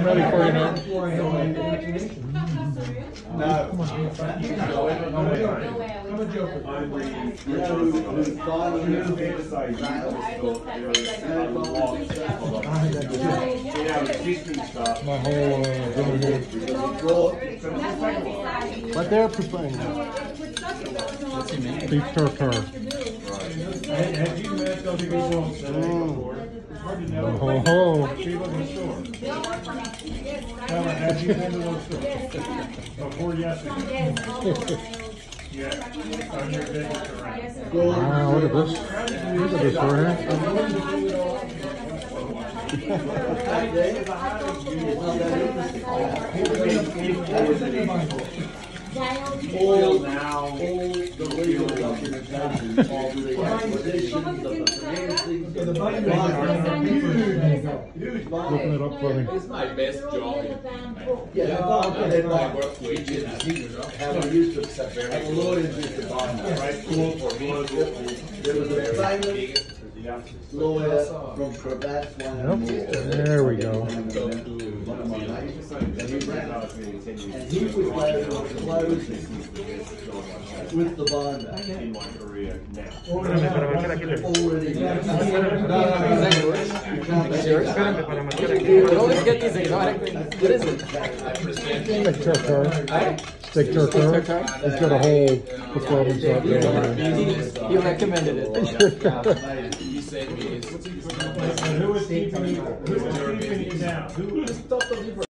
ready for you now. No. I'm a joker. My whole dinner here. What they're preparing. Beef tartare. Have you met those people before? It's hard to know. Oh. People in the store. Have you been to those stores? Before yesterday? Yeah. On your visit around. Wow, look at this. Look at this over here. All the legal documentation, all the expeditions, the financing, the huge Looking it up for me. It's my best job. how we used to accept it. How lawyers used to buy them. There was a famous lawyer from Cravat, Yep. There we go. and he was there to close with the binder. In my career now. Already. You always get these exotic things. What is it? Steak tartare. Steak tartare. It's got a whole performance out there. You recommended it. He said me, Who is keeping you down? Who